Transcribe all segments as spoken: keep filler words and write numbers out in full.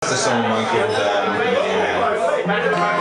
It's a song I called um, Millionaire.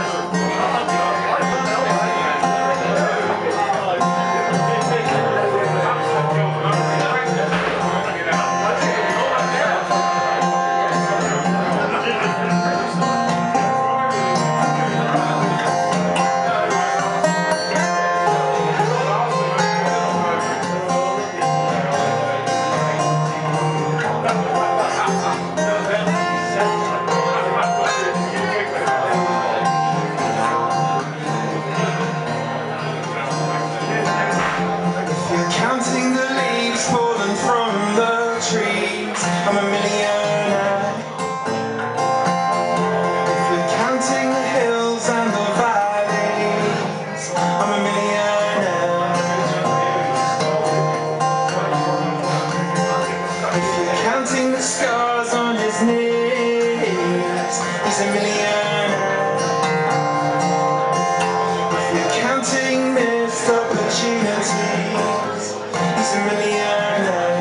I'm a millionaire. If you're counting the hills and the valleys, I'm a millionaire. If you're counting the scars on his knees, he's a millionaire. If you're counting missed opportunities, he's a millionaire.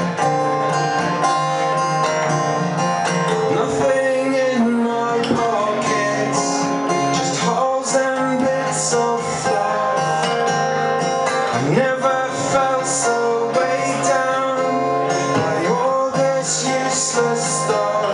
Never felt so weighed down by all this useless stuff.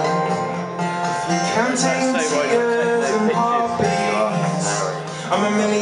Counting tears and heartbeats, I'm a million.